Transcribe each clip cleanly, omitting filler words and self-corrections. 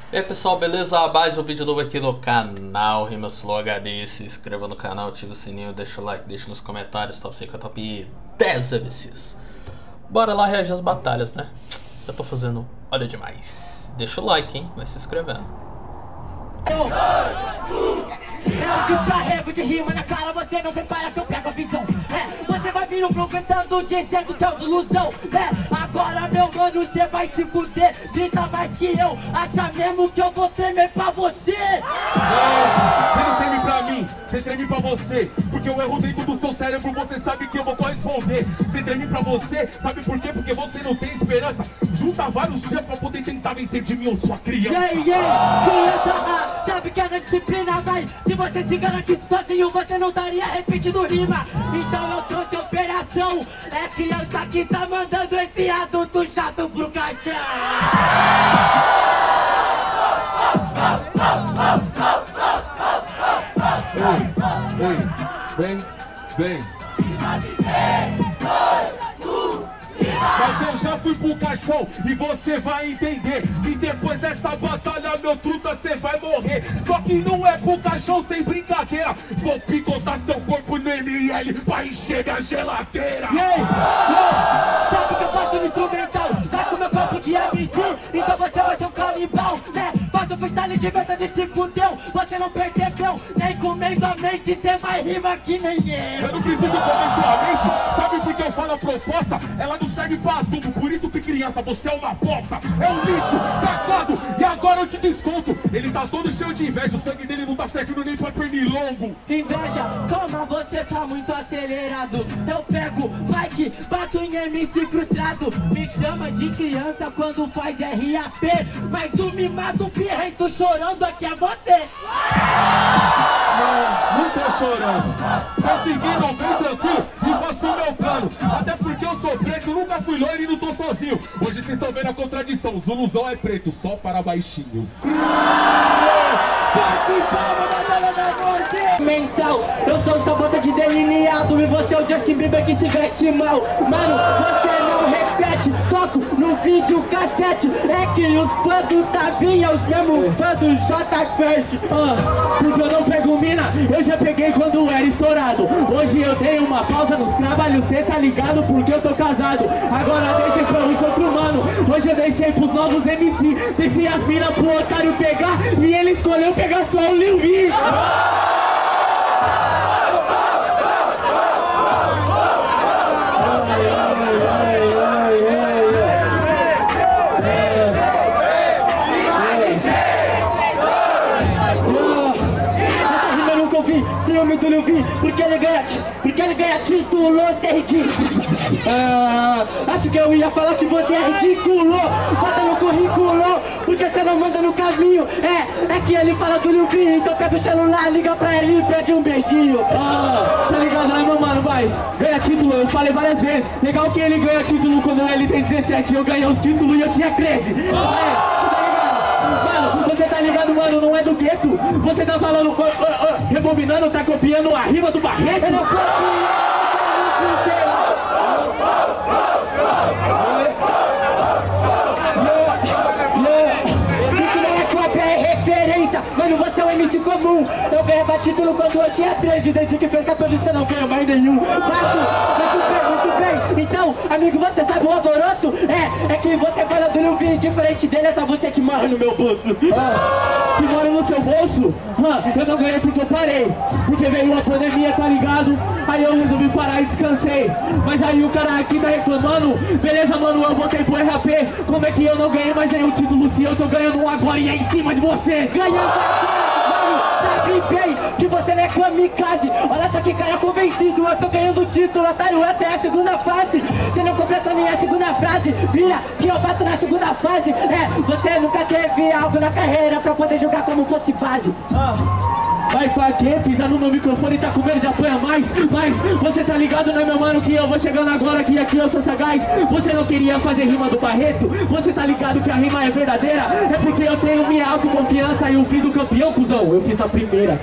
E aí pessoal, beleza? Mais um vídeo novo aqui no canal Rimas Flow HD. Se inscreva no canal, ativa o sininho, deixa o like, deixa nos comentários top 5, top 10 MCs. Bora lá reagir às batalhas, né? Já tô fazendo, olha demais. Deixa o like, hein? Vai se inscrevendo. Eu descarrego de rima na cara, você não prepara que eu pego a visão. Você vai vir no flow cantando, dizendo que é uma ilusão. Agora meu mano, você vai se fuder, grita mais que eu. Acha mesmo que eu vou tremer pra você? Você não treme pra mim, você treme pra você. Porque eu erro dentro do seu cérebro, você sabe que eu vou corresponder. Você treme pra você, sabe por quê? Porque você não tem esperança. Junta vários dias pra poder tentar vencer de mim, eu sou a criança. Criança, sabe que é na disciplina, vai. Se você se garantisse sozinho, você não estaria repetindo rima. Então eu trouxe a operação. É criança que tá mandando esse adulto chato pro caixão. Vem. Mas eu já fui pro caixão e você vai entender que depois dessa batalha, meu truta, você vai morrer. Só que não é pro caixão sem brincadeira. Vou picotar seu corpo no ML pra encher minha geladeira. Sabe que eu faço no instrumental? Tá com meu corpo de MC, então você vai ser um canibal, né? Faço freestyle de verdade, se fudeu. Você não percebeu, nem comendo a mente, você vai rimar que nem eu. Eu não preciso comer sua mente, sabe por que eu falo a proposta? Ela não serve pra tudo, por isso que criança, você é uma bosta. É um lixo, cacado, e agora eu te desconto. Ele tá todo cheio de inveja, o sangue dele não tá servindo nem pra pernilongo. Inveja, calma, você tá muito acelerado. Eu pego bike, bato em MC frustrado. Me chama de criança quando faz RAP, mas o mimado pirrento chorando aqui é você. Não tô chorando, tô seguindo bem tranquilo e faço o meu plano. Até porque eu sou preto, nunca fui loiro e não tô sozinho. Hoje vocês estão vendo a contradição, Zuluzão é preto, só para baixinhos. Bate palma, galera da morte! Mental, eu sou sua bota de delineado e você é o Justin Bieber que se veste mal. Mano, você não repete, toco no vídeo cassete. É que os fãs do Tavinha, os mesmos fãs do J Quest. Porque eu não pego mina, eu já peguei quando era estourado. Hoje eu dei uma pausa nos trabalhos, cê tá ligado porque eu tô casado. Agora deixei pra os outros mano, hoje eu deixei pros novos MC. Deixei as minas pro otário pegar e ele escolheu pegar só o Lil V. Ciúme do Lil V, porque ele ganha título, você é ridículo. Acho que eu ia falar que você é ridículo. Bota no currículo, porque você não manda no caminho. É que ele fala do Lil V, então pega o celular, liga pra ele e pede um beijinho. Tá ligado, né, meu mano? Mas ganha título, eu falei várias vezes. Legal que ele ganha título quando ele tem 17, eu ganhei os títulos e eu tinha 13. Mano, você tá ligado, mano, não é do gueto. Você tá falando, rebobinando, tá copiando a rima do Barreto. Eu não isso não é cópia, é referência. Mano, você é um MC comum. Eu ganhava título quando eu tinha 13. Desde que fez 14 você não ganha mais nenhum. Muito bem. Então, amigo, você sabe o alvoroço? É que você fala do Lil V, diferente dele, é só você que mora no meu bolso. Que mora no seu bolso? Eu não ganhei porque eu parei. Porque veio a pandemia, tá ligado? Aí eu resolvi parar e descansei. Mas aí o cara aqui tá reclamando. Beleza, mano, eu voltei pro RAP. Como é que eu não ganhei mais nenhum título se eu tô ganhando um agora e é em cima de você? Ganhando! Sabe bem que você não é kamikaze. Olha só que cara convencido, eu tô ganhando o título, otário, essa é a segunda fase. Você não completou nem a segunda frase. Vira que eu bato na segunda fase. Você nunca teve algo na carreira pra poder jogar como fosse base. Vai pra quê? Pisa no meu microfone e tá com medo de apanhar mais. Mas você tá ligado, né, meu mano, que eu vou chegando agora, que aqui eu sou sagaz. Você não queria fazer rima do Barreto? Você tá ligado que a rima é verdadeira? É porque eu tenho minha autoconfiança e o fim do campeão, cuzão, eu fiz na primeira.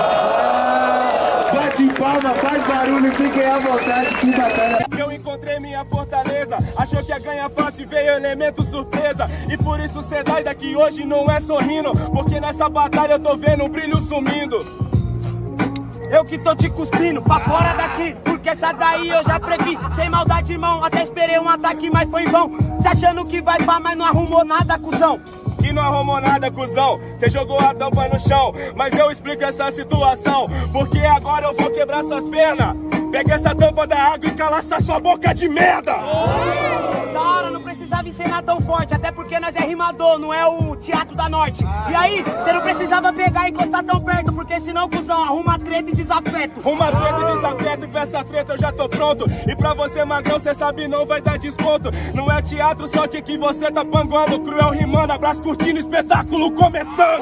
Bate palma, faz barulho, fiquem à vontade, que batalha. Eu encontrei minha minha fortaleza. Achou que ia ganhar fácil e veio elemento surpresa. E por isso cê dá daqui hoje não é sorrindo, porque nessa batalha eu tô vendo o brilho sumindo. Eu que tô te cuspindo pra fora daqui, porque essa daí eu já previ. Sem maldade, irmão, até esperei um ataque, mas foi em vão. Cê achando que vai pá, mas não arrumou nada, cuzão. Que não arrumou nada, cuzão. Cê jogou a tampa no chão, mas eu explico essa situação, porque agora eu vou quebrar suas pernas. Pega essa tampa da água e cala essa sua boca de merda. Da hora, não precisava encenar tão forte, até porque nós é rimador, não é o Teatro da Norte. E aí, você não precisava pegar e encostar tão perto, porque senão, cuzão, arruma treta e desafeto. Arruma treta e desafeto, e pra essa treta eu já tô pronto. E pra você, magrão, cê sabe não vai dar desconto. Não é teatro, só que você tá panguando. Cruel rimando, abraço curtindo, espetáculo começando.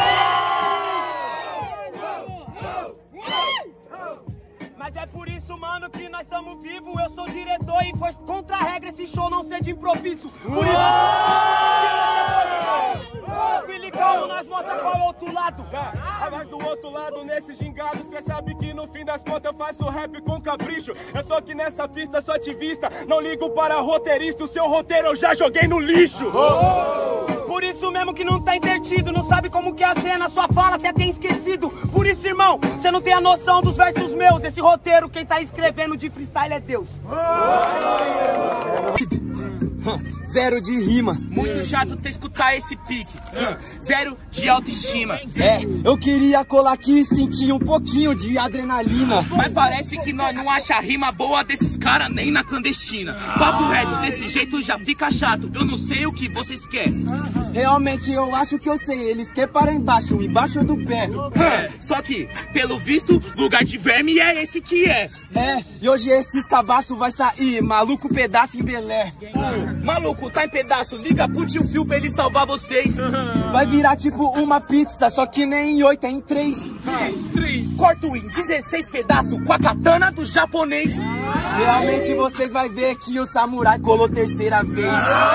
Mas é por isso, mano, que nós estamos vivos. Eu sou diretor e foi contra a regra esse show não ser de improviso. Por isso, Filicão, nós mostra qual é o outro lado. Mas do outro lado, nesse gingado, cê sabe que no fim das contas eu faço rap com capricho. Eu tô aqui nessa pista, sou ativista, não ligo para roteirista. O seu roteiro eu já joguei no lixo. Por isso mesmo que não tá entretido, não sabe como que é a cena, sua fala cê tem esquecido. Por isso, irmão, cê não tem a noção dos versos meus. Esse roteiro, quem tá escrevendo de freestyle é Deus. Zero de rima, muito chato ter escutar esse pique. Zero de autoestima. Eu queria colar aqui e sentir um pouquinho de adrenalina, mas parece que nós não acha rima boa desses caras nem na clandestina. Papo reto, desse jeito já fica chato. Eu não sei o que vocês querem. Realmente eu acho que eu sei. Eles querem para embaixo do pé. Só que, pelo visto, lugar de verme é esse que é. E hoje esses cabaços vai sair maluco pedaço em Belé. Maluco, tá em pedaço, liga pro tio Phil pra ele salvar vocês. Vai virar tipo uma pizza, só que nem em 8, é em 3. Corto em 16 pedaços com a katana do japonês. Realmente vocês vai ver que o samurai colou terceira vez.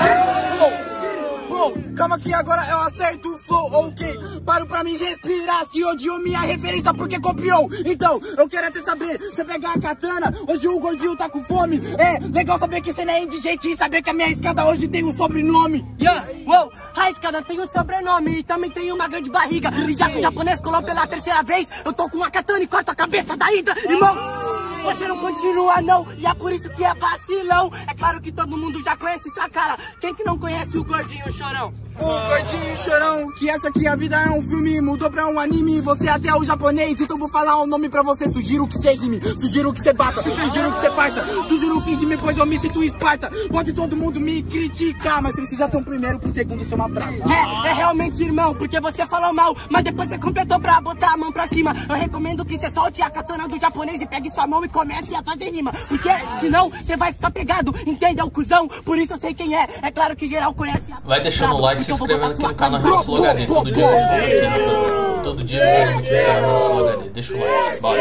Calma que agora eu acerto o flow, ok? Paro pra me respirar, se odiou minha referência porque copiou. Então, eu quero até saber, você pegar a katana, hoje o gordinho tá com fome. É legal saber que você não é indigente e saber que a minha escada hoje tem um sobrenome. A escada tem um sobrenome e também tem uma grande barriga. E já que o japonês colou pela terceira vez, eu tô com uma katana e corto a cabeça da Hydra, irmão. Você não continua não, e é por isso que é vacilão. É claro que todo mundo já conhece sua cara. Quem que não conhece o Gordinho Chorão? O Gordinho Chorão, que acha que a vida é um filme, mudou pra um anime. Você até é o japonês, então vou falar um nome pra você. Sugiro que você rime, sugiro que você bata, sugiro que você parta, sugiro que rime, pois eu me sinto Esparta. Pode todo mundo me criticar, mas precisa ter um primeiro pro segundo ser uma prata. É realmente, irmão, porque você falou mal, mas depois você completou pra botar a mão pra cima. Eu recomendo que você solte a katana do japonês e pegue sua mão e comece a fazer rima, porque senão você vai ficar pegado, entende, é o cuzão. Por isso eu sei quem é, é claro que geral conhece. Vai deixando o like, se inscrevendo aqui no canal Rimaslow HD. Todo dia eu vídeo aqui no Rimaslow HD. Deixa o like, bora.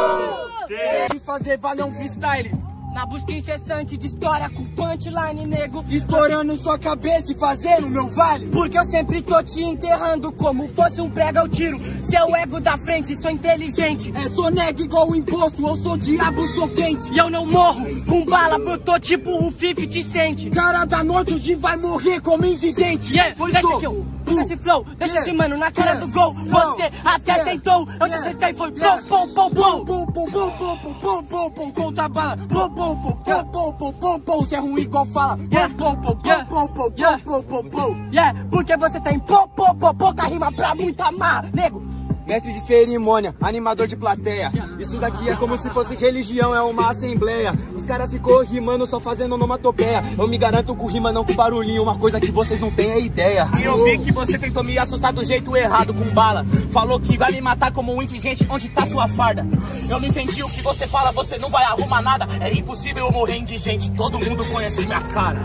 De fazer valer um freestyle na busca incessante de história com punchline, nego, estourando sua cabeça e fazendo meu vale. Porque eu sempre tô te enterrando como fosse um prego ao tiro. Seu ego da frente, sou inteligente. Sou nega igual o imposto, eu sou diabo, sou quente. E eu não morro com bala, eu tô tipo o 50 Cent. Cara da noite hoje vai morrer como indigente. Deixa que eu esse flow, deixa esse mano na cara do gol. Você até tentou, eu te acertei, foi pom, pom, pom, pom, pom, pom, pom, pom, pom, pom, pom, conta bala, pom, pom, pom, pom, pom, pom, pom, pom, você é ruim igual fala, pom, pom, pom, pom, pom, pom, pom, pom, porque você tem pom, pom, pom, pouca rima pra muita marra, nego. Mestre de cerimônia, animador de plateia. Isso daqui é como se fosse religião, é uma assembleia. Os caras ficou rimando só fazendo onomatopeia. Eu me garanto com rima, não com barulhinho, uma coisa que vocês não têm ideia. E eu vi que você tentou me assustar do jeito errado com bala. Falou que vai me matar como um indigente, onde tá sua farda? Eu não entendi o que você fala, você não vai arrumar nada. É impossível eu morrer indigente, todo mundo conhece minha cara.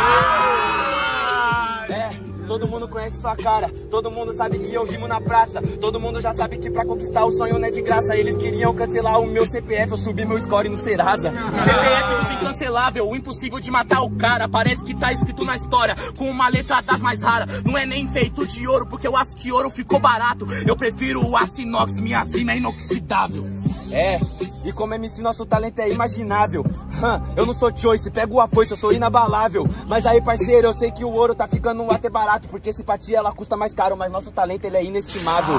Todo mundo conhece sua cara, todo mundo sabe que eu rimo na praça. Todo mundo já sabe que pra conquistar o sonho não é de graça. Eles queriam cancelar o meu CPF, eu subi meu score no Serasa. CPF é incancelável, o impossível de matar o cara. Parece que tá escrito na história, com uma letra das mais raras. Não é nem feito de ouro, porque eu acho que ouro ficou barato. Eu prefiro o aço inox, minha cima é inoxidável. E como MC nosso talento é imaginável. Eu não sou choice, pego a foice, eu sou inabalável. Mas aí parceiro, eu sei que o ouro tá ficando até barato, porque simpatia ela custa mais caro, mas nosso talento ele é inestimável.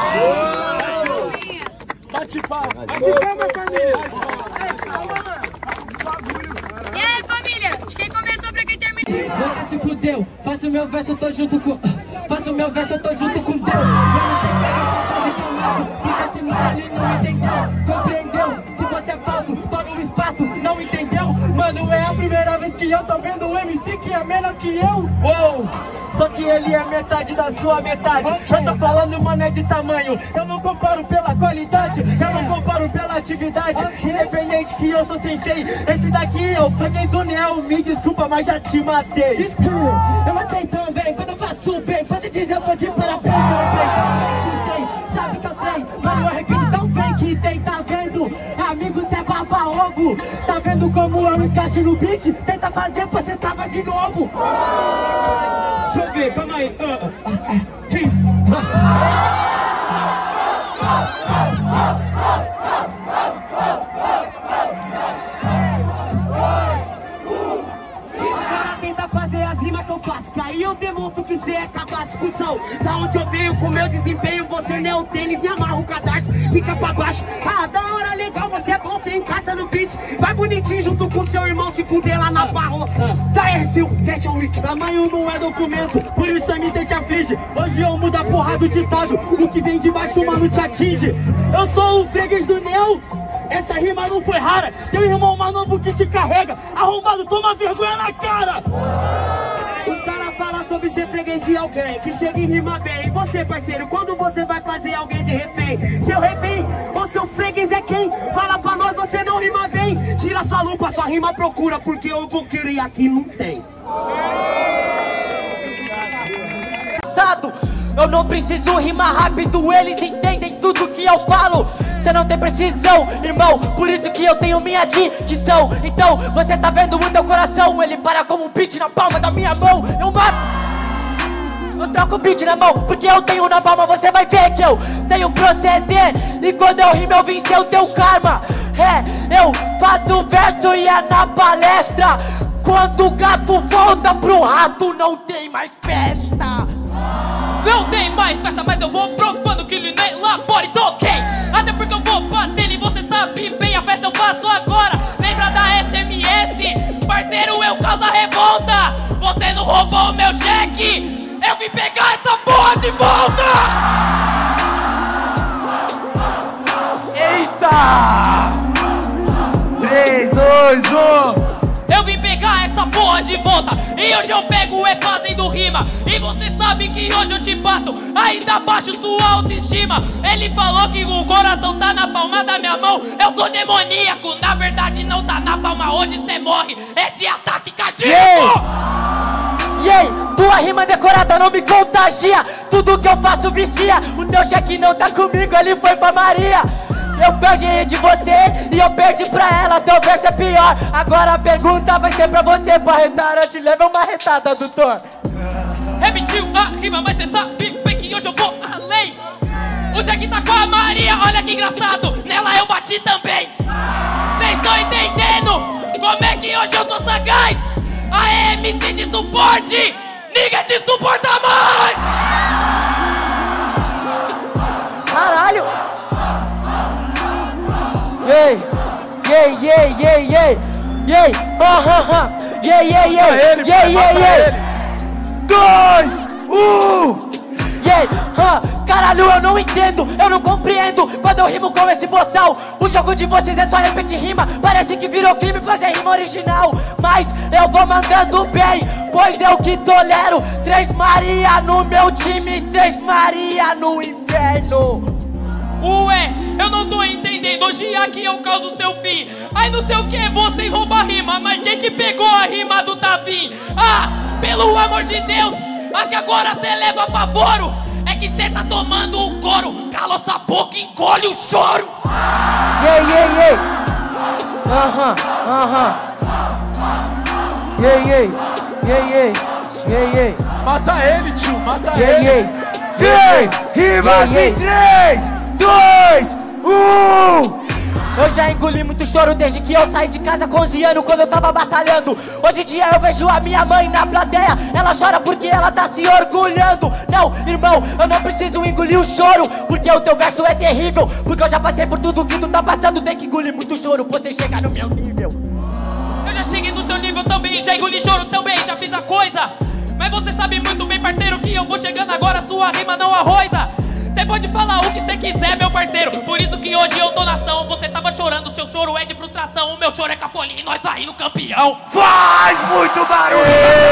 Bate palma! E aí, família? De quem começou pra quem terminou? Você se fudeu, faço meu verso, eu tô junto com... Faço meu verso, eu tô junto com Deus. Esse mano ele não entendeu, compreendeu que você é falso, tô no espaço, não entendeu? Mano, é a primeira vez que eu tô vendo um MC que é menor que eu. Uou! Só que ele é metade da sua metade. Eu tô falando, mano, é de tamanho. Eu não comparo pela qualidade, eu não comparo pela atividade. Independente que eu sou sensei, esse daqui eu peguei do Neo. Me desculpa, mas já te matei. Desculpa, eu matei também. Quando eu faço bem, pode dizer, eu tô de parabéns. Sabe que eu tenho, mano, eu repito tão bem que tem, tá vendo? Amigo, cê é baba-ovo. Tá vendo como eu encaixo no beat? Tenta fazer, você tava de novo. Deixa eu ver, calma aí. Tenta fazer as rimas que eu faço, que aí eu demonstro que cê é capaz de discussão. Da onde eu venho com meu desempenho, você nem o tênis e amarra o cadarço, fica pra baixo. Ah, da hora, legal, você é bom, você encaixa no beat. Vai bonitinho junto com seu irmão, se fuder lá na barro. Da RSU, Fashion Week. Tamanho não é documento, por isso a mídia te aflige. Hoje eu mudo a porra do ditado, o que vem de baixo, mano, te atinge. Eu sou o freguês do Neo. Essa rima não foi rara, teu irmão mais novo que te carrega. Arrombado, toma vergonha na cara. Os caras falam sobre ser freguês de alguém que chega e rima bem. E você, parceiro, quando você vai fazer alguém de refém? Seu refém ou seu freguês é quem? Fala pra nós, você não rima bem. Tira sua lupa, sua rima procura, porque eu vou querer aqui não tem. Eu não preciso rimar rápido, eles entendem tudo que eu falo. Cê não tem precisão, irmão, por isso que eu tenho minha dicção. Então, você tá vendo o teu coração, ele para como um beat na palma da minha mão. Eu mato, eu troco o beat na mão, porque eu tenho na palma, você vai ver que eu tenho proceder. E quando eu rimo eu vencer o teu karma. Eu faço verso e é na palestra. Quando o gato volta pro rato, não tem mais festa. Não tem mais festa, mas eu vou provando que ele nem labore, toquei. Até porque eu vou batendo e você sabe bem, a festa eu faço agora. Lembra da SMS? Parceiro, eu causo a revolta. Você não roubou meu cheque, eu vim pegar essa porra de volta. Eita! 3, 2, 1. Eu vim pegar essa porra de volta. E hoje eu pego e fazendo rima. E você sabe que hoje eu te bato, ainda baixo sua autoestima. Ele falou que o coração tá na palma da minha mão. Eu sou demoníaco, na verdade não tá na palma. Hoje cê morre, é de ataque cardíaco. Tua rima decorada não me contagia. Tudo que eu faço vicia. O teu cheque não tá comigo, ele foi pra Maria. Eu perdi de você e eu perdi pra ela, teu verso é pior. Agora a pergunta vai ser pra você, pra retar, eu te levo uma retada, doutor. Repetiu a rima, mas cê sabe bem que hoje eu vou além. O Jack tá com a Maria, olha que engraçado, nela eu bati também. Cês tão entendendo como é que hoje eu sou sagaz? A MC de suporte, ninguém te suporta mais. Caralho! Dois, caralho, eu não entendo, eu não compreendo quando eu rimo com esse boçal. O jogo de vocês é só repetir rima, parece que virou crime fazer rima original. Mas eu vou mandando bem, pois eu que tolero. 3 Maria no meu time, 3 Maria no inferno. Ué, eu não tô entendendo, hoje aqui eu causo seu fim. Aí não sei o que, vocês roubam a rima, mas quem que pegou a rima do Tavim? Ah, pelo amor de Deus, aqui agora cê leva pavoro. É que cê tá tomando um couro, cala sua boca e encolhe o choro. Mata ele, tio, mata ele. Rimas em 3, 2, 1. Eu já engoli muito choro desde que eu saí de casa com 11 anos, quando eu tava batalhando. Hoje em dia eu vejo a minha mãe na plateia, ela chora porque ela tá se orgulhando. Não, irmão, eu não preciso engolir o choro, porque o teu verso é terrível. Porque eu já passei por tudo que tu tá passando, tem que engolir muito choro pra você chegar no meu nível. Eu já cheguei no teu nível também, já engoli choro também, já fiz a coisa. Mas você sabe muito bem, parceiro, que eu vou chegando agora, sua rima não arroza. Cê pode falar o que cê quiser, meu parceiro, por isso que hoje eu tô na ação. Você tava chorando, seu choro é de frustração, o meu choro é com a folhinha e nós saindo campeão. Faz muito barulho!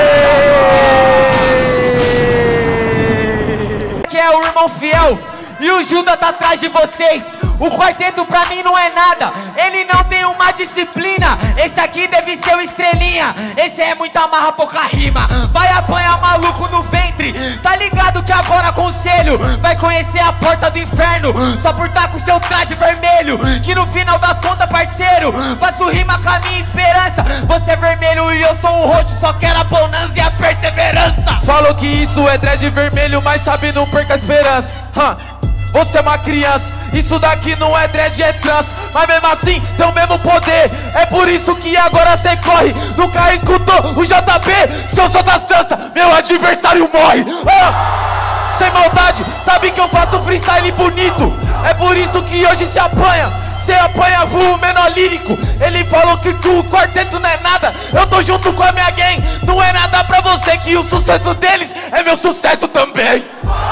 Que é o irmão fiel e o Judas tá atrás de vocês. O quarteto pra mim não é nada, ele não tem uma disciplina. Esse aqui deve ser o estrelinha, esse é muita marra, pouca rima. Vai apanhar maluco no ventre, tá ligado que agora conselho vai conhecer a porta do inferno, só por tá com seu traje vermelho. Que no final das contas, parceiro, faço rima com a minha esperança. Você é vermelho e eu sou o roxo, só quero a bonança e a perseverança. Falou que isso é dread vermelho, mas sabe, não perca a esperança. Você é uma criança, isso daqui não é dread, é trans. Mas mesmo assim, tem o mesmo poder. É por isso que agora cê corre. Nunca escutou o JB? Se eu sou das tranças, meu adversário morre. Sem maldade, sabe que eu faço freestyle bonito. É por isso que hoje se apanha. Cê apanha o menor lírico. Ele falou que o quarteto não é nada. Eu tô junto com a minha gang. Não é nada pra você, que o sucesso deles é meu sucesso também.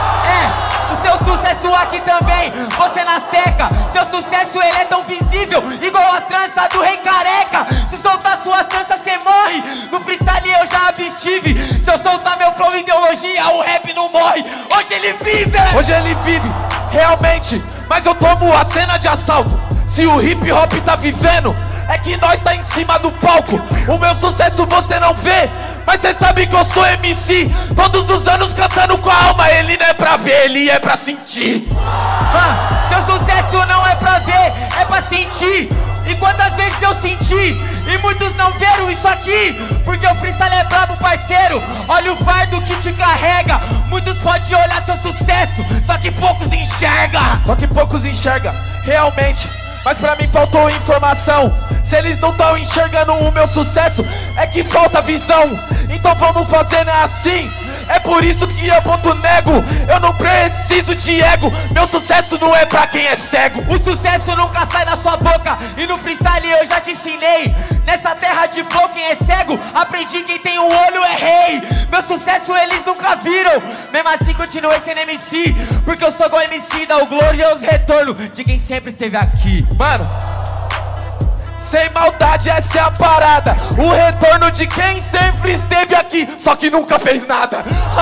O seu sucesso aqui também, você nas tecas. Seu sucesso ele é tão visível, igual as tranças do rei careca. Se soltar suas tranças cê morre, no freestyle eu já abstive. Se eu soltar meu flow e ideologia, o rap não morre. Hoje ele vive, hoje ele vive, realmente. Mas eu tomo a cena de assalto. Se o hip hop tá vivendo, é que nós tá em cima do palco. O meu sucesso você não vê, mas cê sabe que eu sou MC. Todos os anos cantando com a alma. Ele não é pra ver, ele é pra sentir. Seu sucesso não é pra ver, é pra sentir. E quantas vezes eu senti, e muitos não viram isso aqui, porque o freestyle é brabo, parceiro. Olha o fardo que te carrega. Muitos podem olhar seu sucesso, só que poucos enxerga. Só que poucos enxerga, realmente. Mas pra mim faltou informação. Se eles não tão enxergando o meu sucesso, é que falta visão. Então vamos fazendo assim. É por isso que eu ponto nego. Eu não preciso de ego. Meu sucesso não é pra quem é cego. O sucesso nunca sai da sua boca, e no freestyle eu já te ensinei. Nessa terra de flow quem é cego, aprendi quem tem um olho é rei. Meu sucesso eles nunca viram, mesmo assim continuei sendo MC, porque eu sou igual MC, dá o glorioso retorno de quem sempre esteve aqui. Mano, sem maldade, essa é a parada. O retorno de quem sempre esteve aqui, só que nunca fez nada.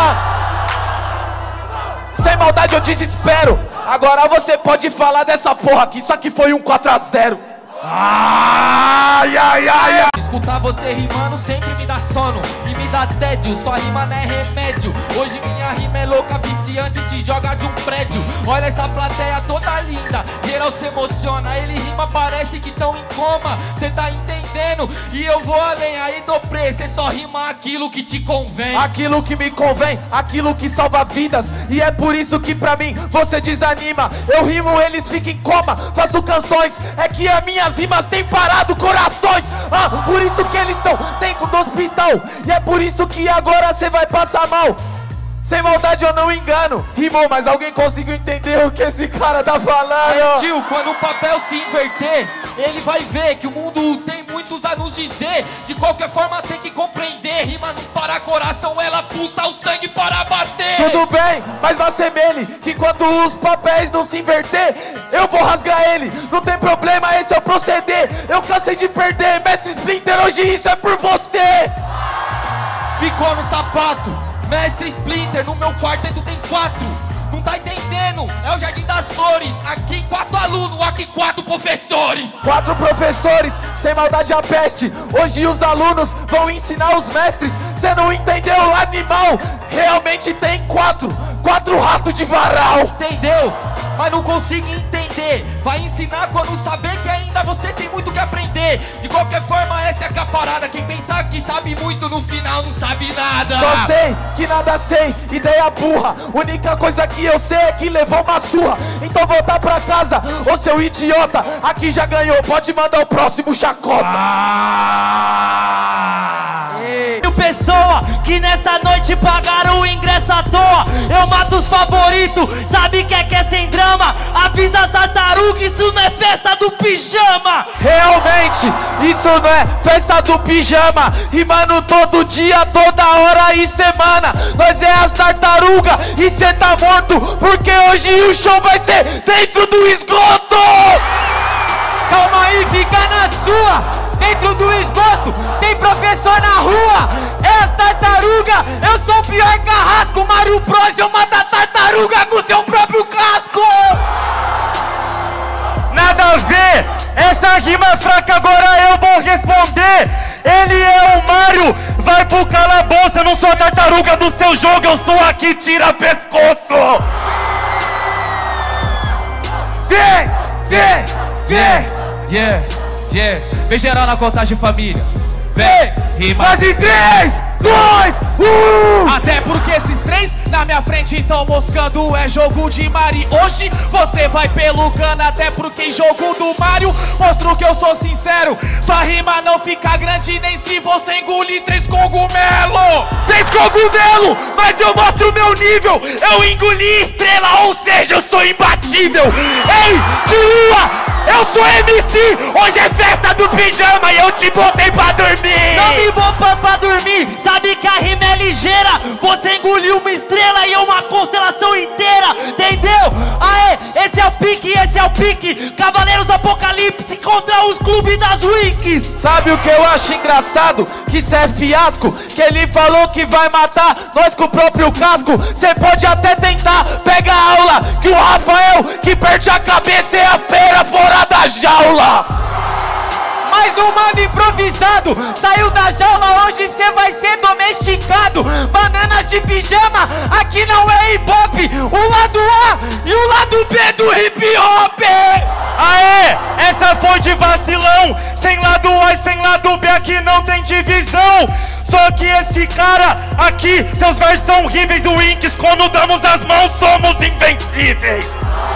Sem maldade eu desespero. Agora você pode falar dessa porra aqui, só que foi um 4-0. Ai, ai, ai, ai. Escutar você rimando sempre me dá sono e me dá tédio, sua rima não é remédio. Hoje minha rima é louca, viciante, te joga de um prédio. Olha essa plateia toda linda, geral se emociona. Ele rima, parece que tão em coma, cê tá entendendo? E eu vou além, aí do preço, cê só rima aquilo que te convém. Aquilo que me convém, aquilo que salva vidas. E é por isso que pra mim você desanima. Eu rimo, eles ficam em coma, faço canções. É que as minhas rimas têm parado corações. Por isso que eles estão dentro do hospital. E é por isso que agora cê vai passar mal. Sem maldade eu não engano. Rimou, mas alguém conseguiu entender o que esse cara tá falando? Tio, quando o papel se inverter, ele vai ver que o mundo tem muitos a nos dizer. De qualquer forma tem que compreender. Rima não para coração, ela pulsa o sangue para bater. Tudo bem, mas não assemelhe que enquanto os papéis não se inverter, eu vou rasgar ele, não tem problema, esse é o proceder. Eu cansei de perder, Mestre Splinter, hoje isso é por você. Ficou no sapato, Mestre Splinter, no meu quarteto tem 4. Não tá entendendo, é o Jardim das Flores. Aqui 4 alunos, aqui 4 professores. 4 professores, sem maldade a peste. Hoje os alunos vão ensinar os mestres. Cê não entendeu, animal? Realmente tem 4 ratos de varal. Entendeu? Mas não consigo entender entender. Vai ensinar quando saber que ainda você tem muito que aprender. De qualquer forma, essa é a caparada. Quem pensar que sabe muito, no final não sabe nada. Só sei que nada sei, ideia burra. Única coisa que eu sei é que levou uma surra. Então voltar pra casa, ô seu idiota. Aqui já ganhou, pode mandar o próximo chacota. Pessoa que nessa noite pagaram o ingresso à toa. Eu mato os favoritos, sabe que é sem drama. Avisa as tartarugas, isso não é festa do pijama. Realmente, isso não é festa do pijama. Rimando todo dia, toda hora e semana. Nós é as tartarugas e cê tá morto, porque hoje o show vai ser dentro do esgoto. Calma aí, fica na sua. Dentro do esgoto, tem professor na rua. É as tartaruga, eu sou o pior carrasco. Mario Bros, eu mato a tartaruga com seu próprio casco. Nada a ver, essa rima fraca agora eu vou responder. Ele é o Mario, vai pro calabouço. Eu não sou a tartaruga do seu jogo, eu sou a que tira pescoço. Vem, vem, vem. Yeah, vem geral na contagem, família. Vem, rima. Mais em 3, 2, 1. Até porque esses três na minha frente tão moscando. É jogo de Mari. Hoje você vai pelo cano. Até porque jogo do Mario mostro que eu sou sincero. Sua rima não fica grande nem se você engolir 3 cogumelo. 3 cogumelo, mas eu mostro meu nível. Eu engoli estrela, ou seja, eu sou imbatível. Ei, de lua, eu sou MC, hoje é festa do pijama e eu te botei pra dormir. Não me botou pra dormir, sabe que a rima é ligeira. Você engoliu uma estrela e uma constelação inteira, entendeu? Aê, esse é o pique, esse é o pique. Cavaleiros do Apocalipse contra os clubes das Winx. Sabe o que eu acho engraçado? Que isso é fiasco. Que ele falou que vai matar nós com o próprio casco. Cê pode até tentar, pega a aula. Que o Rafael que perde a cabeça é a feira fora da jaula. Mais um mano improvisado, saiu da jaula, hoje cê vai ser domesticado. Bananas de pijama, aqui não é hip hop. O lado A e o lado B do hip hop. Aê, essa foi de vacilão. Sem lado A e sem lado B aqui não tem divisão. Só que esse cara aqui, seus versos são horríveis. O Winx, quando damos as mãos somos invencíveis.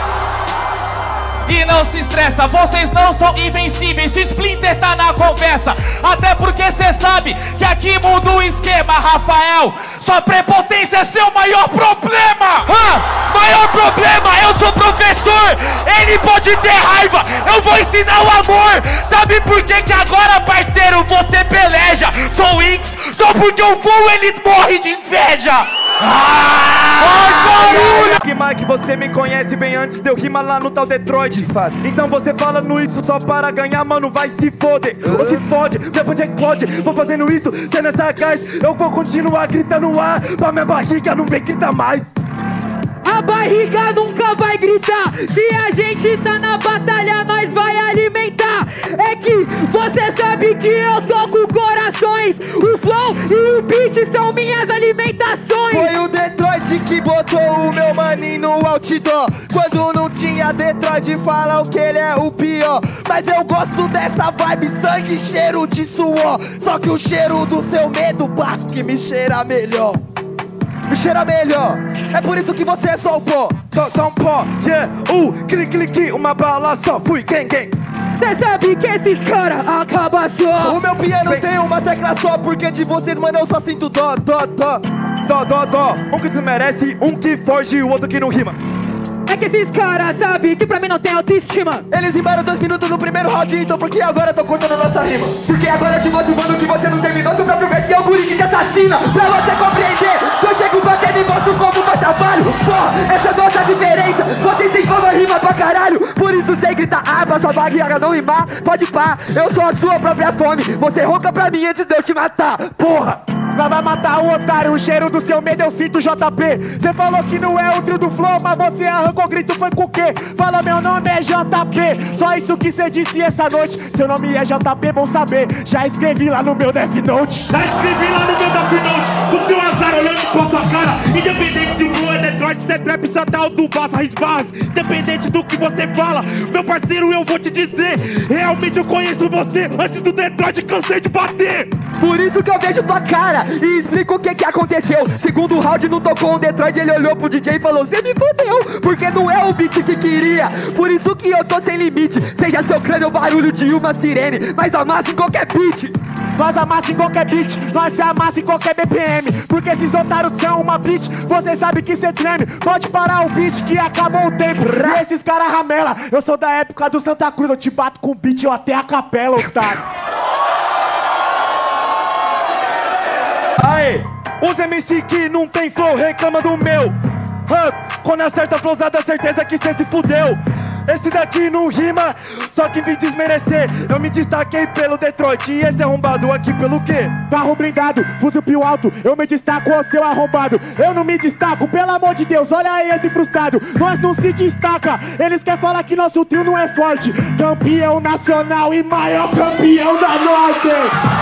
E não se estressa, vocês não são invencíveis. Splinter tá na conversa, até porque cê sabe que aqui muda o esquema. Rafael, sua prepotência é seu maior problema. Maior problema, eu sou professor. Ele pode ter raiva, eu vou ensinar o amor. Sabe por que que agora, parceiro, você peleja? Sou Winx, só porque eu vou eles morrem de inveja. Mike, você me conhece bem antes de eu rimar lá no tal Detroit. Então você fala no isso só para ganhar, mano, vai se foder. Ou se fode, depois é que pode. Vou fazendo isso, cê não é sagaz. Eu vou continuar gritando ar, pra minha barriga não vem gritar mais. A barriga nunca vai gritar. Se a gente tá na batalha, nós vai alimentar. É que você sabe que eu toco corações. O flow e o beat são minhas alimentações. Foi o Detroit que botou o meu maninho no outdoor. Quando não tinha Detroit, falam que ele é o pior. Mas eu gosto dessa vibe, sangue e cheiro de suor. Só que o cheiro do seu medo basta que me cheira melhor. Me cheira melhor, é por isso que você é só o pó. Só um pó, yeah, clique, uma bala só, fui, gang. Cê sabe que esses caras acabam só. O meu piano tem uma tecla só, porque de vocês, mano, eu só sinto dó. Um que desmerece, um que foge e o outro que não rima. É que esses caras sabem que pra mim não tem autoestima. Eles rimaram 2 minutos no primeiro round, então por que agora eu tô cortando nossa rima? Porque agora eu te mostro, mano, que você não terminou seu próprio verso, é o guri que te assassina. Pra você compreender, que eu chego batendo e mostro como faz trabalho. Porra, essa é nossa diferença, vocês têm fama rima pra caralho. Por isso você grita pra sua barriga não rimar. Pode pá, eu sou a sua própria fome. Você ronca pra mim antes de eu te matar, porra. Vai matar o otário, o cheiro do seu medo eu sinto JP. Cê falou que não é o trio do flow, mas você arrancou o grito, foi com o quê? Fala, meu nome é JP, só isso que cê disse essa noite. Seu nome é JP, bom saber, já escrevi lá no meu Death Note. Já escrevi lá no meu Death Note, o seu azar olhando com a sua cara. Independente se o flow é Detroit parte, cê trap, Sadal do Baça, Risbarras. Independente do que você fala, meu parceiro, eu vou te dizer. Realmente eu conheço você, antes do Detroit cansei de bater. Por isso que eu vejo tua cara e explico o que aconteceu. Segundo round não tocou o Detroit, ele olhou pro DJ e falou: cê me fodeu, porque não é o beat que queria. Por isso que eu tô sem limite. Seja seu crânio o barulho de uma sirene, mas amassa em qualquer beat. Nós amassa em qualquer beat, nós se amassa em qualquer BPM. Porque esses otários são uma beat, você sabe que cê treme. Pode parar o beat que acabou o tempo. E esses caras ramela, eu sou da época do Santa Cruz. Eu te bato com beat, eu até a capela, otário. Aê, os MC que não tem flow reclama do meu. Quando acerta a flowzada, certeza que cê se fudeu. Esse daqui não rima, só que vim desmerecer. Eu me destaquei pelo Detroit e esse arrombado aqui pelo quê? Carro blindado, fuzil pio alto, eu me destaco, ô seu arrombado. Eu não me destaco, pelo amor de Deus, olha aí esse frustrado. Nós não se destaca, eles querem falar que nosso trio não é forte. Campeão nacional e maior campeão da Norte.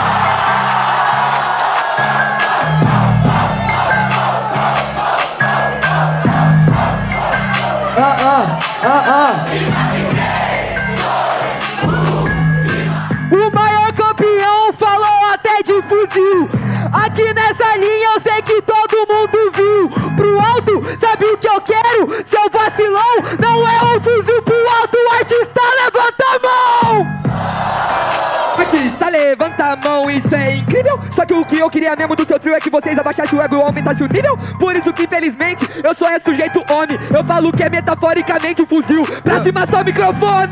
O maior campeão falou até de fuzil. Aqui nessa linha eu sei que todo mundo viu. Pro alto, sabe o que eu quero? Seu vacilão não é um fuzil pro alto. O artista levanta a mão. Artista, levanta a mão, isso é incrível. Só que o que eu queria mesmo do seu trio é que vocês abaixassem o ego e aumentassem o nível. Por isso que infelizmente eu só é sujeito homem. Eu falo que é metaforicamente um fuzil. Pra cima só o microfone.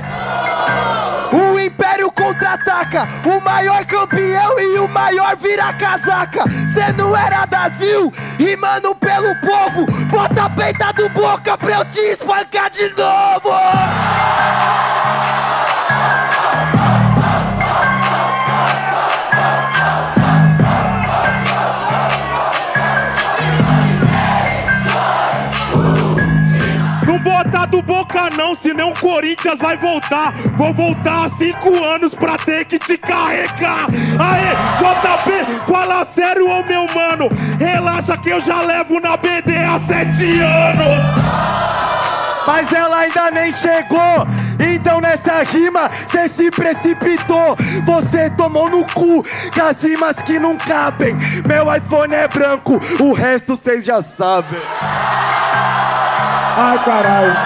O Império contra-ataca, o maior campeão e o maior vira-casaca. Cê não era da Zil, rimando pelo povo. Bota a peita do boca pra eu te espancar de novo. Não bota do boca não, senão o Corinthians vai voltar. Vou voltar há 5 anos pra ter que te carregar. Aê, JP, fala sério, ô meu mano. Relaxa que eu já levo na BD há 7 anos. Mas ela ainda nem chegou. Então nessa rima cê se precipitou. Você tomou no cu com as rimas que não cabem. Meu iPhone é branco, o resto cês já sabem. Ai, caralho.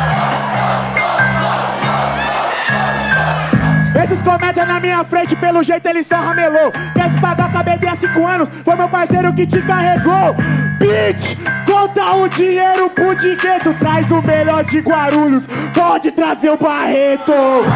Esses comédia na minha frente, pelo jeito ele só ramelou. Quer se pagar com a BD há 5 anos, foi meu parceiro que te carregou. Bitch, conta o dinheiro pro dinheiro. Traz o melhor de Guarulhos, pode trazer o Barreto.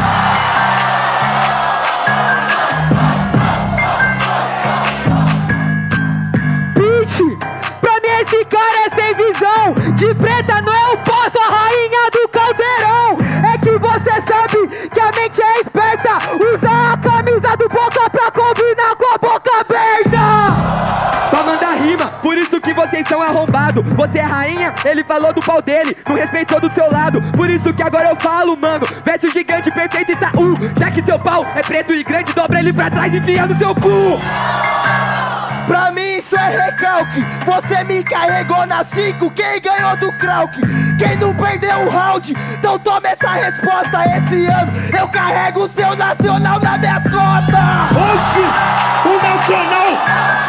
Bitch, pra mim esse cara é sem visão. De preta não é o poço, a rainha do caldeirão. É que você sabe que a mente é esperta. Usa a camisa do Boca pra combinar com a boca aberta. Pra mandar rima, por isso que vocês são arrombados. Você é rainha, ele falou do pau dele, não respeitou do seu lado. Por isso que agora eu falo, mano, verso gigante, perfeito e tá já que seu pau é preto e grande, dobra ele pra trás e enfia no seu cu. Pra mim isso é recalque. Você me carregou na 5, quem ganhou do Krauk? Quem não perdeu o round? Então toma essa resposta. Esse ano eu carrego o seu nacional nas minhas costas. Oxi, o nacional.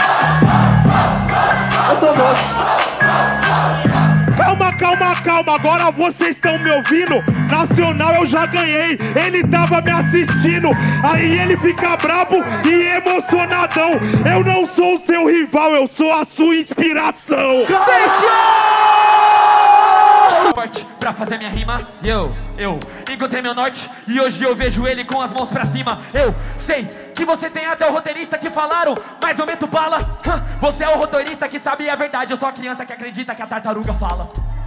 Eu sou moço. Calma, calma, calma, agora vocês estão me ouvindo? Nacional eu já ganhei, ele tava me assistindo. Aí ele fica brabo e emocionadão. Eu não sou o seu rival, eu sou a sua inspiração. Fechou! Forte pra fazer minha rima. Eu encontrei meu norte e hoje eu vejo ele com as mãos pra cima. Eu sei que você tem até o roteirista que falaram, mas eu meto bala. Você é o roteirista que sabe a verdade. Eu sou a criança que acredita que a tartaruga fala.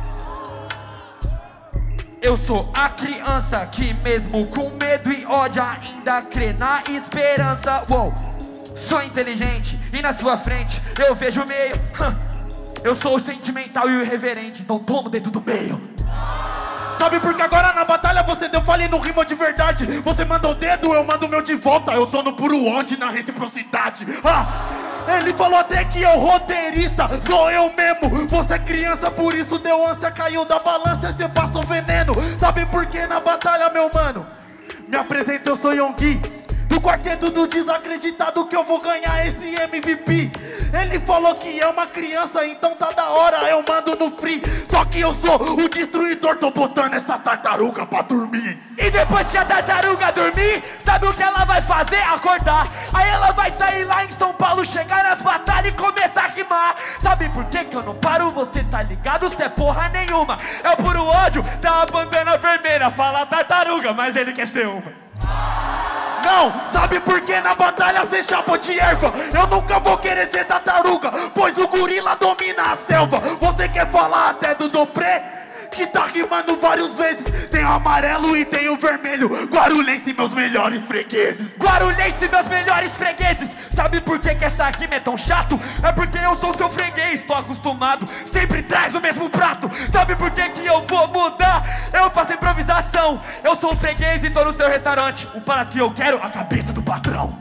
Eu sou a criança que mesmo com medo e ódio ainda crê na esperança. Uou, sou inteligente e na sua frente eu vejo o meio. Eu sou o sentimental e o irreverente, então toma o dedo do meio. Sabe porque agora na batalha você deu falha no rima de verdade. Você manda o dedo, eu mando o meu de volta. Eu tô no puro onde na reciprocidade. Ele falou até que é o roteirista, sou eu mesmo. Você é criança, por isso deu ânsia, caiu da balança e cê passou veneno. Sabe por que na batalha, meu mano? Me apresenta, eu sou Yonggi, do quarteto do desacreditado, que eu vou ganhar esse MVP. Ele falou que é uma criança, então tá da hora, eu mando no free. Só que eu sou o destruidor, tô botando essa tartaruga pra dormir. E depois que a tartaruga dormir, sabe o que ela vai fazer? Acordar. Aí ela vai sair lá em São Paulo, chegar nas batalhas e começar a rimar. Sabe por que que eu não paro? Você tá ligado? Cê é porra nenhuma. É o puro ódio da bandana vermelha. Fala tartaruga, mas ele quer ser uma. Não, sabe por que na batalha cê chapa de erva? Eu nunca vou querer ser tartaruga, pois o gorila domina a selva. Você quer falar até do Dopré, que tá rimando várias vezes? Tem o amarelo e tem o vermelho. Guarulhense, meus melhores fregueses. Guarulhense, meus melhores fregueses. Sabe por que que essa rima é tão chato? É porque eu sou seu freguês, tô acostumado, sempre traz o mesmo prato. Sabe por que que eu vou mudar? Eu faço improvisação. Eu sou um freguês e tô no seu restaurante. O prato que eu quero, a cabeça do patrão.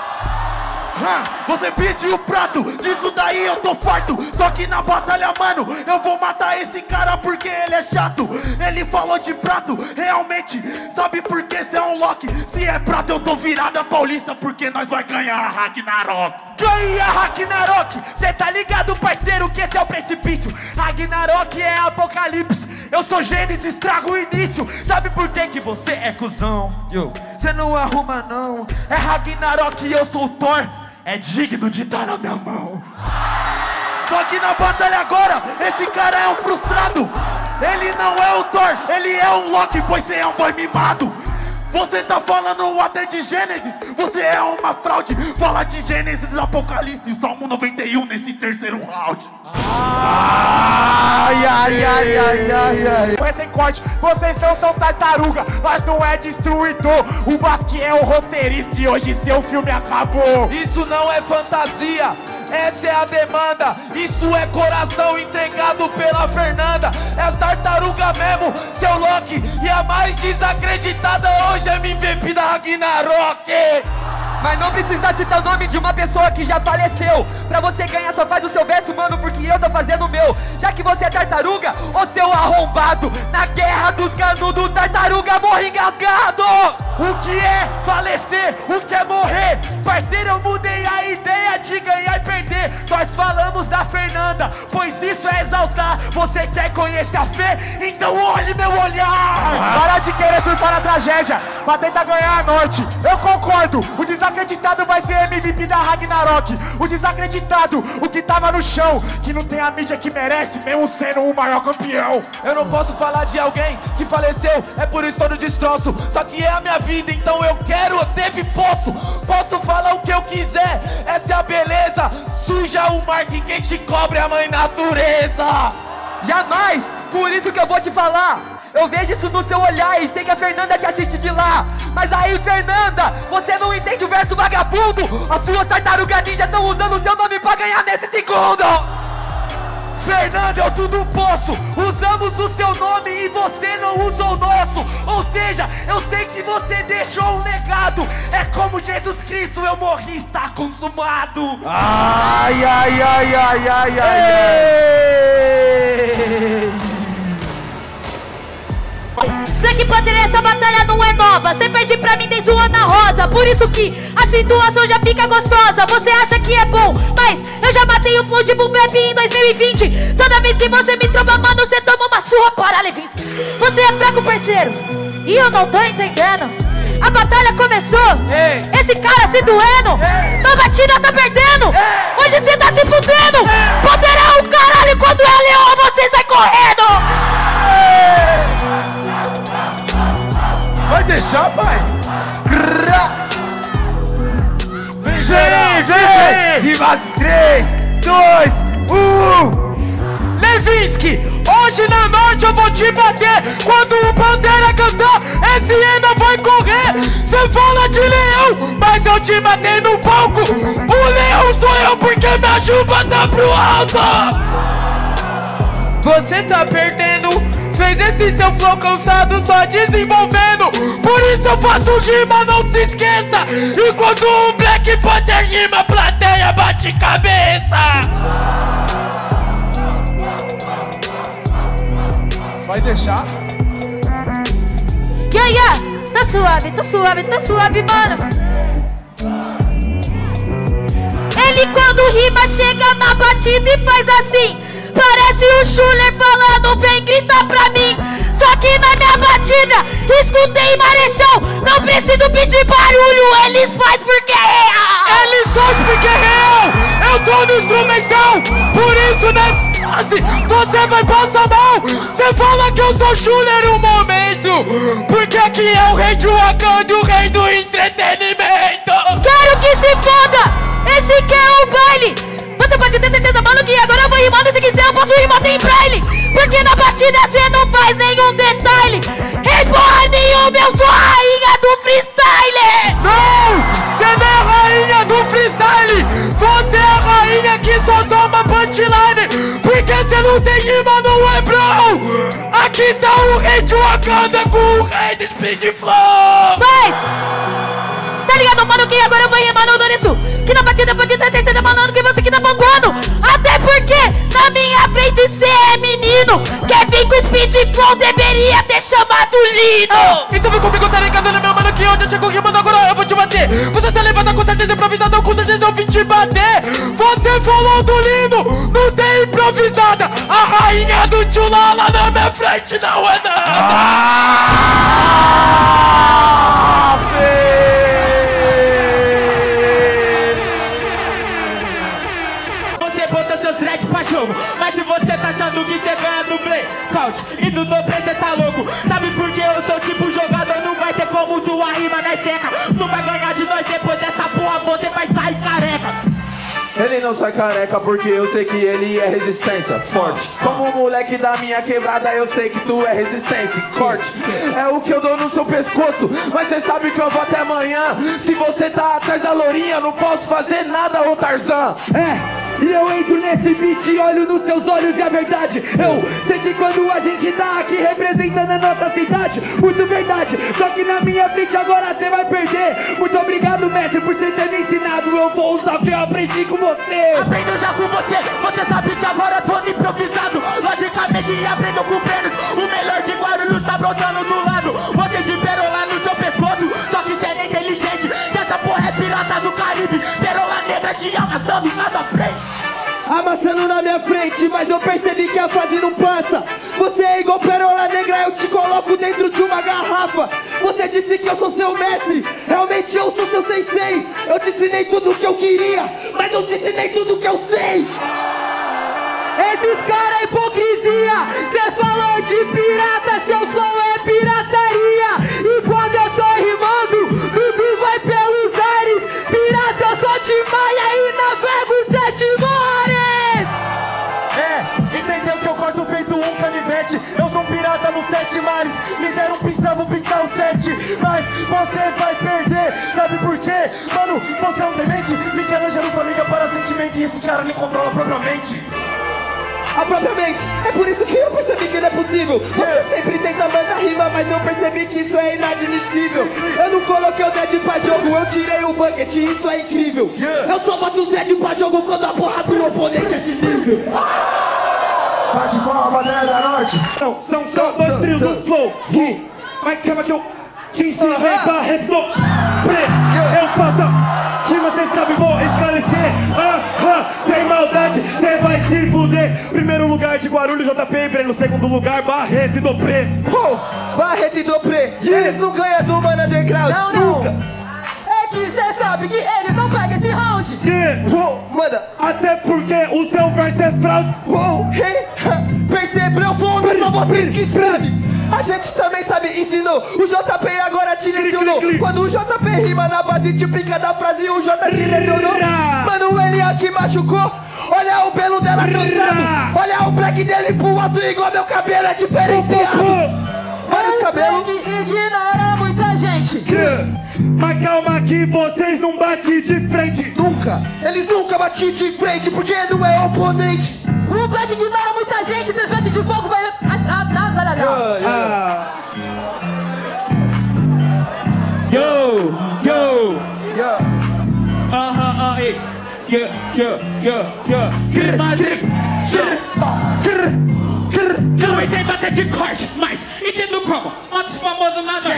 Você pediu o prato, disso daí eu tô farto. Só que na batalha, mano, eu vou matar esse cara porque ele é chato. Ele falou de prato, realmente. Sabe por que cê é um Loki? Se é prato eu tô virada paulista, porque nós vai ganhar a Ragnarok. Ganha Ragnarok, cê tá ligado, parceiro, que esse é o precipício. Ragnarok é apocalipse. Eu sou Gênesis, trago o início. Sabe por que que você é cuzão? Cê não arruma não. É Ragnarok e eu sou o Thor. É digno de dar na minha mão. Só que na batalha agora, esse cara é um frustrado. Ele não é o Thor, ele é um Loki, pois cê é um boy mimado. Você tá falando até de Gênesis, você é uma fraude. Fala de Gênesis, Apocalipse, Salmo 91 nesse terceiro round. Ai, ai, ai, ai, ai, ai. Sem corte, vocês são tartaruga, mas não é destruidor. O Basque é o roteirista e hoje seu filme acabou. Isso não é fantasia, essa é a demanda. Isso é coração entregado pela Fernanda. É as tartarugas mesmo, seu Loki. E a mais desacreditada hoje é MVP da Ragnarok. Mas não precisa citar o nome de uma pessoa que já faleceu. Pra você ganhar só faz o seu verso, mano, porque eu tô fazendo o meu. Já que você é tartaruga, ô seu arrombado, na guerra dos canudos, tartaruga morre engasgado. O que é falecer? O que é morrer? Parceiro, eu mudei a ideia de ganhar e perder. Nós falamos da Fernanda, pois isso é exaltar. Você quer conhecer a fé? Então olhe meu olhar. Para de querer surfar na tragédia pra tentar ganhar a noite. Eu concordo, o desacreditado vai ser MVP da Ragnarok. O desacreditado, o que tava no chão, que não tem a mídia que merece, mesmo sendo o maior campeão. Eu não posso falar de alguém que faleceu, é por isso todo destroço. Só que é a minha vida, então eu quero, eu devo e posso. Posso falar o que eu quiser, essa é a beleza. Suja o mar que quem te cobre é a mãe natureza. Jamais, por isso que eu vou te falar. Eu vejo isso no seu olhar e sei que a Fernanda te assiste de lá. Mas aí, Fernanda, você não entende o verso vagabundo. As suas tartarugas ninja estão usando o seu nome pra ganhar nesse segundo. Fernanda, eu tudo posso. Usamos o seu nome e você não usa o nosso. Ou seja, eu sei que você deixou um legado. É como Jesus Cristo, eu morri, está consumado. Ai, ai, ai, ai, ai, ai, ai. Black Panther, essa batalha não é nova. Cê perde pra mim desde o Ana Rosa. Por isso que a situação já fica gostosa. Você acha que é bom, mas eu já matei o flow de Boom Bap em 2020. Toda vez que você me tromba, mano, você toma uma surra para Levinsky. Você é fraco, parceiro, e eu não tô entendendo. A batalha começou, esse cara se doendo. Na batida tá perdendo, hoje cê tá se fudendo. Poder é o caralho, quando é leão você sai correndo. Vai deixar, pai? Vem, geral, vem! Rimas 3, 2, 1. Levinsky, hoje na noite eu vou te bater. Quando o Pantera cantar, SM vai correr. Cê fala de leão, mas eu te matei no palco. O leão sou eu porque minha chuva tá pro alto. Você tá perdendo, Fez esse seu flow cansado só desenvolvendo. Por isso eu faço rima, não se esqueça. E quando um Black Panther rima, a plateia bate cabeça. Vai deixar? Yeah, tá suave, mano. Ele quando rima chega na batida e faz assim. Parece o Schuller falando, vem gritar pra mim. Só que na minha batida, escutei Marechal. Não preciso pedir barulho, eles faz porque é real. Eles fazem porque é real. Eu tô no instrumental, por isso assim, você vai passar mal. Você fala que eu sou Schuller no momento, porque aqui é o rei de Wakanda, o rei do entretenimento. Quero que se foda, esse que é o baile. Você pode ter certeza, mano, que agora eu vou rimando. Se quiser eu posso rimar em braille, porque na batida cê não faz nenhum detalhe. Ei, porra nenhuma, eu sou a rainha do freestyle. Não, cê não é a rainha do freestyle. Você é a rainha que só toma punchline, porque cê não tem rima no Hebron. Aqui tá o rei de Wakanda com o rei do Speed Flow. Mas tá ligado, mano, que agora eu vou rimando nisso. Que na batida pode ser terceira, mano, que você que tá panguando. Até porque na minha frente cê é menino. Quer vir com Speed Flow, deveria ter chamado Lino. Então vem comigo, tá ligado, né, meu mano, que onde eu chego rimando agora eu vou te bater. Você se levanta com certeza improvisada, com certeza eu vim te bater. Você falou do Lino, não tem improvisada. A rainha do Tchulala na minha frente não é nada. Mas se você tá achando que você ganha do play couch e do doble cê tá louco. Sabe por que eu sou tipo jogador? Não vai ter como tua rima na seca. Não vai ganhar de nós depois dessa porra, você vai sair careca. Ele não sai careca porque eu sei que ele é resistência forte. Como o moleque da minha quebrada, eu sei que tu é resistência corte. É o que eu dou no seu pescoço, mas cê sabe que eu vou até amanhã. Se você tá atrás da lourinha, não posso fazer nada, ô Tarzan. E eu entro nesse beat e olho nos seus olhos e a verdade. Eu sei que quando a gente tá aqui representando a nossa cidade, muito verdade. Só que na minha frente agora cê vai perder. Muito obrigado, mestre, por você ter me ensinado. Eu vou usar o que eu aprendi com você. Aprendo já com você, você sabe que agora eu tô improvisado. Logicamente aprendo com prêmios. O melhor de Guarulhos tá brotando do lado. Você de perola no seu pescoço, só que cê é inteligente. Que essa porra é pirata do Caribe. Perola negra te amassando na sua frente. Amassando na minha frente, mas eu percebi que a fase não passa. Você é igual perola negra, eu te coloco dentro de uma garrafa. Você disse que eu sou seu mestre, realmente eu sou seu sensei. Eu te ensinei tudo o que eu queria, mas eu te ensinei tudo o que eu sei. Esses caras é hipocrisia. Cê falou de pirata, seu flow é pirataria. E quando eu tô rimando, tudo vai pelos ares. Pirata, eu sou de Maia e navego 7 mares. Entendeu que eu corto feito um canivete. Eu sou um pirata nos 7 mares. Me deram um pincel, vou pintar os 7. Mas você vai perder, sabe por quê? Mano, você é um demente. Michelangelo só liga para sentimento e esse cara me controla propriamente. Propriamente, é por isso que eu percebi que não é possível. Você sempre tenta mandar rima, mas eu percebi que isso é inadmissível. Eu não coloquei o dead pra jogo, eu tirei o bucket, isso é incrível. Eu só boto os dead pra jogo quando a porra do oponente é de nível. Bate palma, né, da norte. Não, são só 2 trios no flow. Mas calma que eu te ensino, vem pra resto. Eu faço rima, cê sabe, vou esclarecer. Sem maldade, cê vai se fuder. Primeiro lugar de Guarulhos, JP e Breno. Segundo lugar, Barreto e Dopré. Barreto e Dopré, eles não ganham do Mano Underground. Não, nunca. É que cê sabe que eles não pegam esse round. Manda. Até porque o seu verso é fraude. Percebeu fundo, só vocês que escrevem. A gente também sabe, ensinou. O JP agora te lesionou. Quando o JP rima na base de brinca da frase, o J te lesionou. Mano, ele aqui machucou. Olha o pelo dela cansado. Olha o black dele pro alto, igual meu cabelo é diferenciado. Vários cabelos que ignora muita gente. Mas calma que vocês não batem de frente. Nunca, eles nunca batiam de frente, porque não é oponente. O black ignora muita gente, desvento de fogo vai... Não entendo até de corte, mas entendo como outros famosos nada.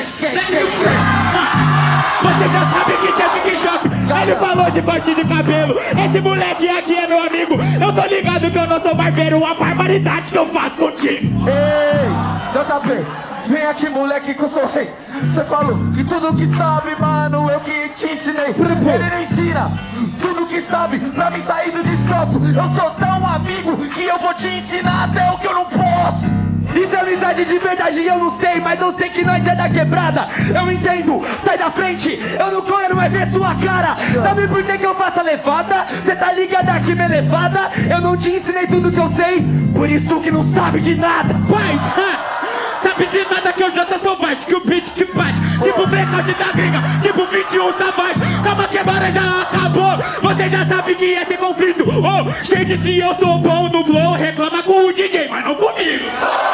Você já sabe que você fica em choque. Ele falou de corte de cabelo. Esse moleque aqui é meu amigo. Eu tô ligado que eu não sou barbeiro. A barbaridade que eu faço contigo. Ei, JP, vem aqui, moleque, que eu sou rei. Você falou que tudo que sabe, mano, eu que te ensinei. Ele não ensina tudo que sabe pra me sair do destroço. Eu sou tão amigo que eu vou te ensinar até o que eu não posso. Isso é amizade de verdade, eu não sei, mas eu sei que nós é da quebrada. Eu entendo, sai da frente, eu não quero mais ver sua cara. Sabe por que eu faço a levada? Cê tá ligado aqui, minha levada? Eu não te ensinei tudo que eu sei, por isso que não sabe de nada. Vai, sabe de nada que eu já sou baixo, que o beat que bate. Tipo blackout da gringa, tipo 21 tá baixo. Calma que agora já acabou, você já sabe que ia ter conflito. Oh, gente, se eu sou bom no flow, reclama com o DJ, mas não comigo.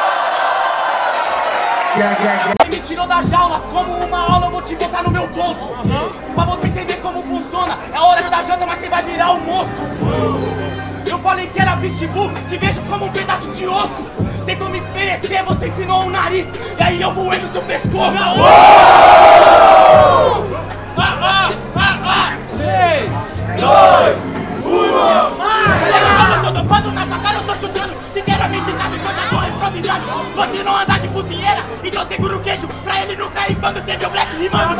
Me tirou da jaula, como uma aula eu vou te botar no meu bolso. Pra você entender como funciona, é hora da janta, mas você vai virar almoço. Eu falei que era pitbull, te vejo como um pedaço de osso. Tentou me oferecer, você empinou o nariz, e aí eu voei no seu pescoço. 3, 2, 1. Eu tô topando na sua cara, eu tô chutando. Sinceramente, sabe que eu já tô improvisando. Você não anda de cozinheira, então segura o queixo pra ele não cair quando você vê o Black rimando.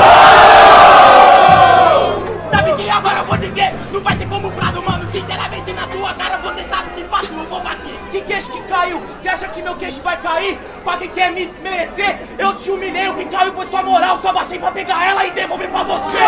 Sabe que agora eu vou dizer, não vai ter como prado, mano. Sinceramente, na sua cara você sabe que fácil eu vou bater. Que queixo que caiu? Você acha que meu queixo vai cair? Pra quem quer me desmerecer, eu te humilhei, o que caiu foi sua moral. Só baixei pra pegar ela e devolver pra você.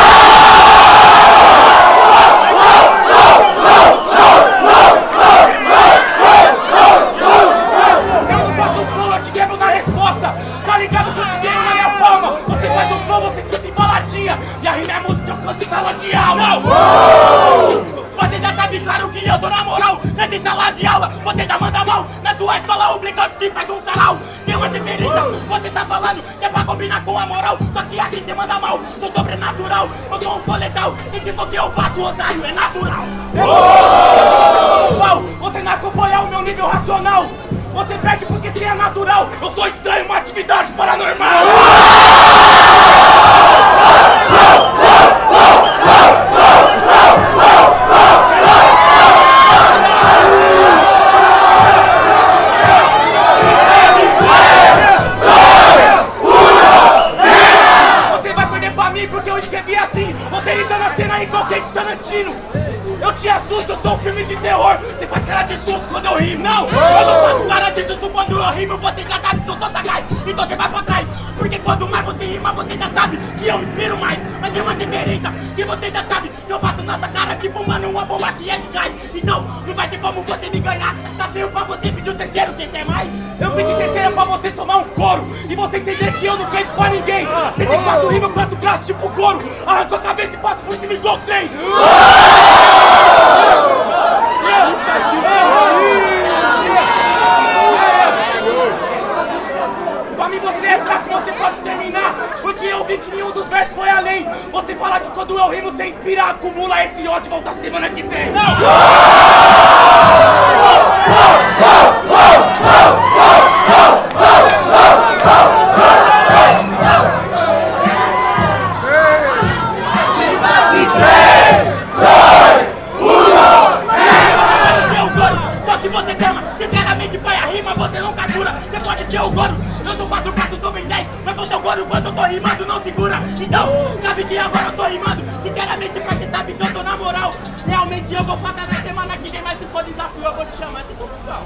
Eu não faço um flow, eu te quebro na resposta. Tá ligado que eu te tenho na minha palma. Você faz um flow, você canta em baladinha. E a rima é música, eu canto em sala de aula. Você já sabe, claro que eu tô na moral. Canta em sala de aula, você já manda mal. Na sua escola, o blackout que faz um sarau. Tem uma diferença, você tá falando que é pra combinar com a moral. Só que aqui você manda mal, sou sobrenatural. Eu sou um flow letal, e que for que eu faço, otário, é natural. Você não acompanha o meu nível racional. Você perde porque você é natural. Eu sou estranho, uma atividade paranormal. Você vai perder pra mim porque eu escrevi assim, roteirizando a cena igual Quentin Tarantino. Eu te assusto, eu sou um filme de terror. Você faz cara de susto quando eu rimo. Não, eu não faço cara de susto quando eu rimo. Você já sabe que eu sou sagaz, então você vai pra trás. Porque quando mais você rima, você já sabe que eu inspiro mais. Mas tem uma diferença, que você já sabe que eu bato nossa cara tipo, mano, uma bomba que é de gás. Então, não vai ter como você me ganhar. Tá feio pra você pedir o terceiro, quem quer mais? Eu pedi terceiro pra você tomar um couro e você entender que eu não peito pra ninguém. Você tem 4 rimas, 4 braços tipo couro. Arrancou a cabeça e passa por cima igual 3. Pra mim você é fraco, você pode terminar. Porque eu vi que nenhum dos versos foi além. Você fala que quando eu rimo você inspira, acumula esse ódio, volta semana que vem. Não! Você calma, sinceramente vai a rima, você não captura. Você pode ser o Goro, eu sou 4 passos, sou bem 10. Mas você é o Goro, quando eu tô rimando não segura. Então, sabe que agora eu tô rimando. Sinceramente, pai, você sabe que eu tô na moral. Realmente eu vou falar na semana que vem. Mas se for desafio eu vou te chamar, se for legal.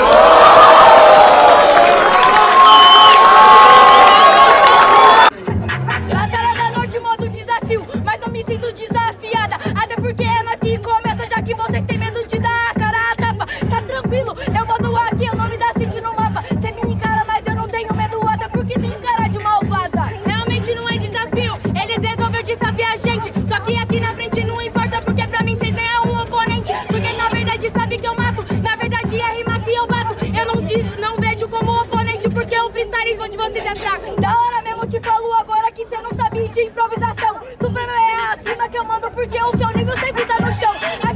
Batalha da Norte modo desafio, mas não me sinto desafiada. Até porque é nós que começa, já que vocês têm medo de dar a cara a tapa. Tá tranquilo, eu vou doar aqui o nome da City no mapa. Cê me encara, mas eu não tenho medo, até porque tem cara de malvada. Realmente não é desafio, eles resolveram desafiar a gente. Só que aqui na frente não importa, porque pra mim vocês nem é um oponente. Porque na verdade sabe que eu mato, na verdade é a rima que eu bato. Eu não vejo como oponente, porque o freestylismo de vocês é fraco. Da hora mesmo te falo agora que cê não sabe de improvisação. Supremo é acima que eu mando, porque o seu nível sempre tá no chão.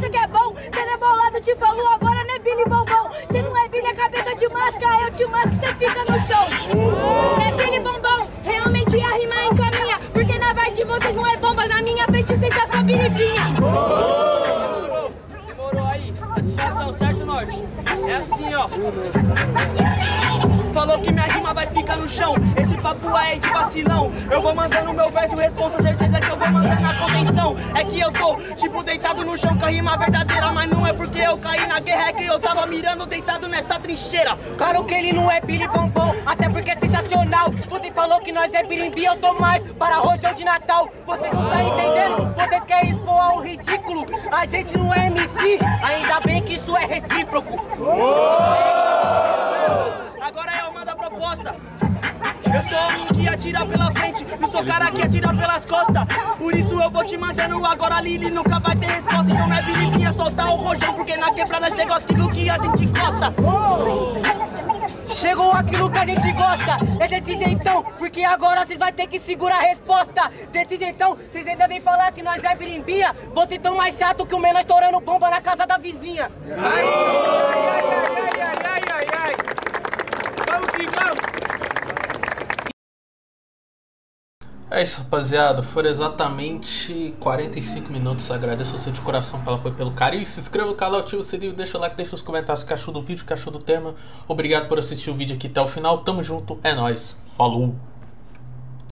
Falou que minha rima vai ficar no chão. Esse papo aí é de vacilão. Eu vou mandando meu verso, responsa, certeza que eu vou mandando a contenção. É que eu tô, tipo, deitado no chão com a rima verdadeira. Mas não é porque eu caí na guerra, é que eu tava mirando deitado nessa trincheira. Claro que ele não é Billy Bombom, até porque é sensacional. Você falou que nós é birimbi, eu tô mais para rojão de Natal. Vocês não tá entendendo? Vocês querem expor ao ridículo. A gente não é MC, ainda bem que isso é recíproco. Agora eu mando a proposta. Eu sou homem que atira pela frente, não sou cara que atira pelas costas. Por isso eu vou te mandando agora, Lili nunca vai ter resposta. Então não é bilipinha soltar o rojão, porque na quebrada chegou aquilo que a gente gosta. Chegou aquilo que a gente gosta, é desse jeitão, porque agora vocês vão ter que segurar a resposta. Desse jeitão, vocês ainda vêm falar que nós é birimbia. Vocês tão mais chato que o menor estourando bomba na casa da vizinha. Vamos que vamos. É isso, rapaziada. Foram exatamente 45 minutos. Agradeço você de coração pelo apoio, pelo carinho. Se inscreva no canal, ativa o sininho, deixa o like, deixa nos comentários o que achou do vídeo, o que achou do tema. Obrigado por assistir o vídeo aqui até o final. Tamo junto, é nóis. Falou!